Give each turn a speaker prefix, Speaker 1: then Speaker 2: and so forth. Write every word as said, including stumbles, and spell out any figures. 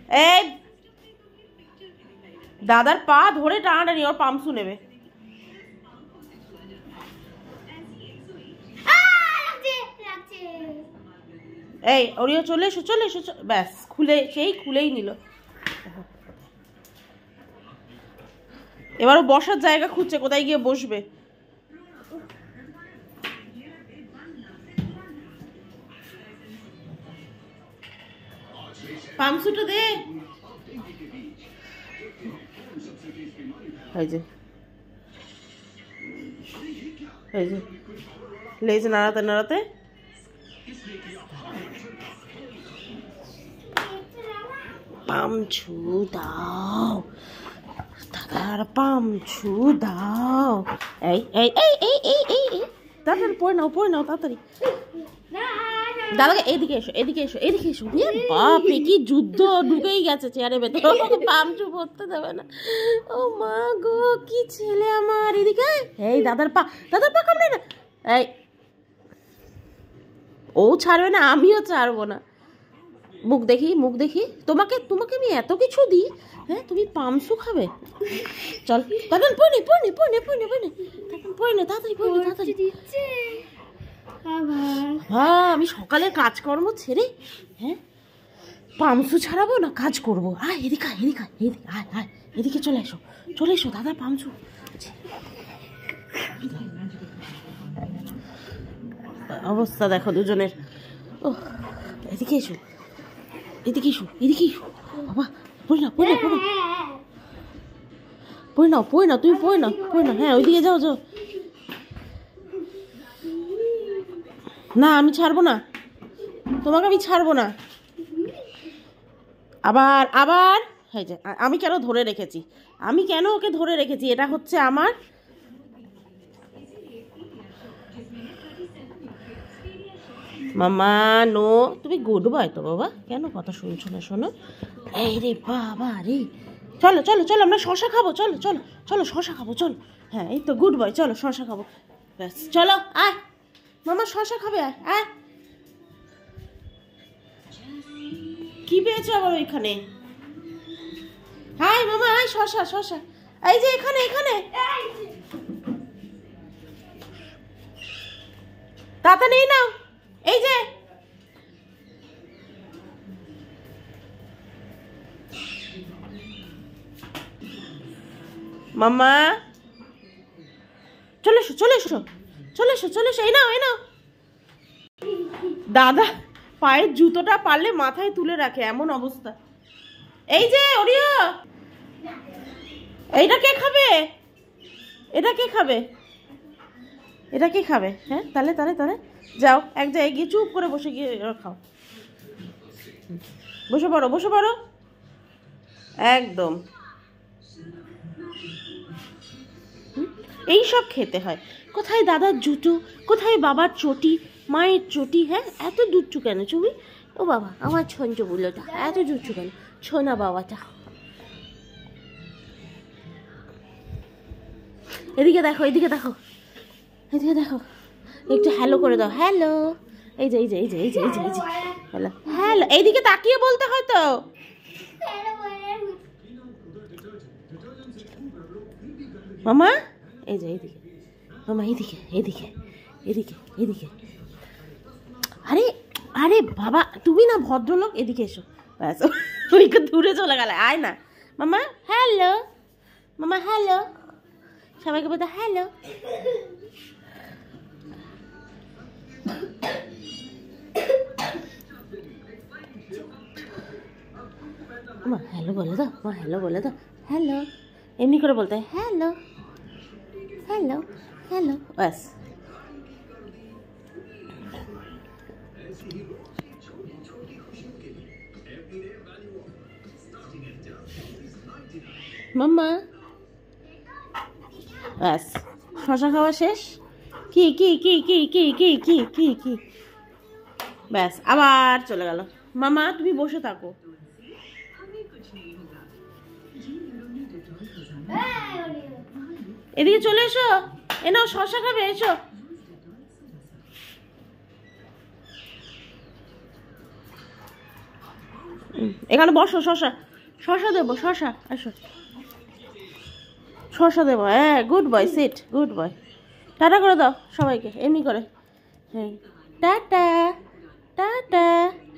Speaker 1: এই দাদার পা ধরে টানাটানি, ওর পামসু নেবে। এই ওরিও চলে এসো, চলে এসো, ব্যাস খুলে সেই খুলেই নিল। এবারও বসার জায়গা খুঁজছে, কোথায় গিয়ে বসবে। পামসুটা দে। এই যে এই যে লেজ নাড়াতে নাড়াতে পামছু দাও, দাদার পামছু দাও। এই এই এই এই এই এই তাড়াতাড়ি পড়ে নাও, পড়ে নাও তাড়াতাড়ি। দাদাকে এদিকে এসো, এদিকে এসো, এদিকে এসো। বাপরে কি যুদ্ধ, ঢুকেই গেছে চেয়ারে ভেতরে, পামছু পড়তে দেবে না। ও মা গো, কি ছেলে আমার। এদিকে এই দাদার পা, দাদার পা কামড়ে না। এই ও ছাড়বে না, আমিও ছাড়বো না। মুখ দেখি, মুখ দেখি। তোমাকে তোমাকে আমি এত কিছু দিই, হ্যাঁ তুমি পামসু খাবে? চল দাদা, পড়ে পড়ে পড়ে পড়ে পড়ে পড়ে না, তাড়াতাড়ি পড়ে তাড়াতাড়ি। হ্যাঁ আমি সকালে কাজকর্ম ছেড়ে হ্যাঁ পামসু ছাড়াবো না, কাজ করবো। আয় এদিকে, এদিকে এদিকে, আয় আয় এদিকে চলে এসো, চলে এসো। দাদা পামসু অবস্থা দেখো দুজনের। ও এদিকে এসো, এদিকে এসো, এদিকে এসো। বাবা পড়ে না, পড়ে না, পড়ে পড়ে নাও, পড়ে নাও, তুমি পড়ে নাও, পড়ে নাও। হ্যাঁ ওইদিকে যাও, যাও। না আমি ছাড়বো না, তোমাকে আমি ছাড়বো না। আবার আবার এই যে আমি কেন ধরে রেখেছি, আমি কেন ওকে ধরে রেখেছি, এটা হচ্ছে আমার। মামা নো, তুমি গুড বয় তো বাবা, কেন কথা শুনছো না? শোনো, এই রে বাবা রে, চলো চলো চলো আমরা শশা খাবো, চলো চলো চলো শশা খাবো, চলো। হ্যাঁ এই তো গুড বয়, চলো শশা খাবো, ব্যাস চলো। আয় মামা শশা খাবে, আয় আয়। কি পেয়েছো আবার ওইখানে? হাই মামা, আয় শশা শশা, এই যে এখানে এখানে, তাতা নেই নাও, এই যে মামা চলে এসো, চলে এসো, চলে এসো, চলে এসো, এই নাও এই নাও। দাদা পায়ের জুতোটা পারলে মাথায় তুলে রাখে, এমন অবস্থা। এই যে ওরিও, এইটা কে খাবে? এটা কে খাবে? এটা কে খাবে? হ্যাঁ তাহলে তাহলে তাহলে যাও এক জায়গায় গিয়ে চুপ করে বসে গিয়ে খাও। বসে পড়ো, বসে পড়ো, একদম এই সব খেতে হয়। কোথায় দাদার জুতো, কোথায় বাবার চটি, মায়ের চটি। হ্যাঁ এত দুচ্ছু কেন তুমি? ও বাবা আমার ছঞ্চ বুলোটা এত দুচ্ছু কেন? ছোনা বাবাটা। এদিকে দেখো, এদিকে দেখো, এদিকে দেখো, একটু হ্যালো করে দাও। হ্যালো, এই যে এই যে এই যে এই যে এই যে এই যে হ্যালো হ্যালো, এইদিকে তাকিয়ে বলতে হয় তো। মামা এই যে এইদিকে, মামা এইদিকে এইদিকে এদিকে এদিকে। আরে আরে বাবা তুমি না ভদ্রলোক, এদিকে এসো। ব্যাস ওই দূরে চলে গেলে। আয় না মামা, হ্যালো মামা, হ্যালো, সবাইকে বলতে হ্যালো। মা হ্যালো বলে দাও, মা হ্যালো বলে দাও, হ্যালো এমনি করে বলতে হ্যালো হ্যালো হ্যালো, ব্যাস। মাম্মা ব্যাস শশা খাওয়া শেষ। কি কি কি কি কি কি কি কি কি ব্যাস আবার চলে গেল। মামা তুমি বসে থাকো। এদিকে চলে এসো, এ নাও শশা খাবে, এসো। এখানে বসো, শশা শশা দেবো, শশা আসো, শশা দেবো। হ্যাঁ good boy, sit, good boy. Tata করে দাও সবাইকে এমনি করে। হ্যাঁ টাটা টাটা।